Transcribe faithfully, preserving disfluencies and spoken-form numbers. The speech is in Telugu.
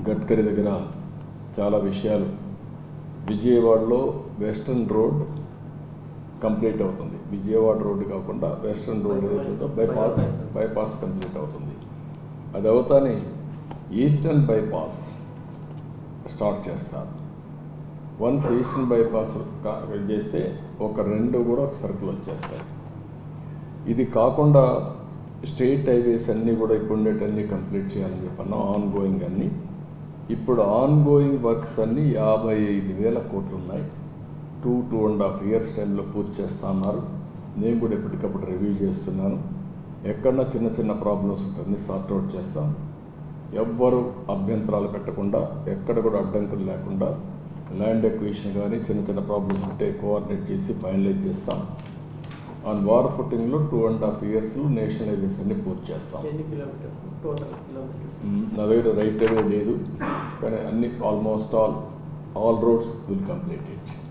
గడ్కరీ దగ్గర చాలా విషయాలు. విజయవాడలో వెస్టర్న్ రోడ్ కంప్లీట్ అవుతుంది. విజయవాడ రోడ్డు కాకుండా వెస్టర్న్ రోడ్ ఏదైతుందో బైపాస్ బైపాస్ కంప్లీట్ అవుతుంది. అది అవుతానే ఈస్టర్న్ బైపాస్ స్టార్ట్ చేస్తారు. వన్స్ ఈస్టర్న్ బైపాస్ చేస్తే ఒక రెండు కూడా ఒక సర్కిల్ వచ్చేస్తాయి. ఇది కాకుండా స్టేట్ హైవేస్ అన్నీ కూడా ఇప్పుడు ఉండేటన్నీ కంప్లీట్ చేయాలని చెప్పన్నాం. ఆన్ గోయింగ్ అన్నీ ఇప్పుడు ఆన్ గోయింగ్ వర్క్స్ అన్నీ యాభై ఐదు వేల కోట్లు ఉన్నాయి. Two two and half years టైంలో పూర్తి చేస్తా అన్నారు. నేను కూడా ఎప్పటికప్పుడు రివ్యూ చేస్తున్నాను. ఎక్కడన్నా చిన్న చిన్న ప్రాబ్లమ్స్ ఉంటుంది సార్ట్అవుట్ చేస్తాం. ఎవ్వరు అభ్యంతరాలు పెట్టకుండా ఎక్కడ కూడా అడ్డంకులు లేకుండా ల్యాండ్ ఎక్విజిషన్ కానీ చిన్న చిన్న ప్రాబ్లమ్స్ ఉంటే కోఆర్డినేట్ చేసి ఫైనలైజ్ చేస్తాం. ఆన్ వార్ ఫుటింగ్లో టూ అండ్ హాఫ్ ఇయర్స్లో నేషనల్ హైవేస్ అన్ని పూర్తి చేస్తాం. నా దగ్గర రైట్ అవే లేదు కానీ అన్ని almost all all roads will complete it.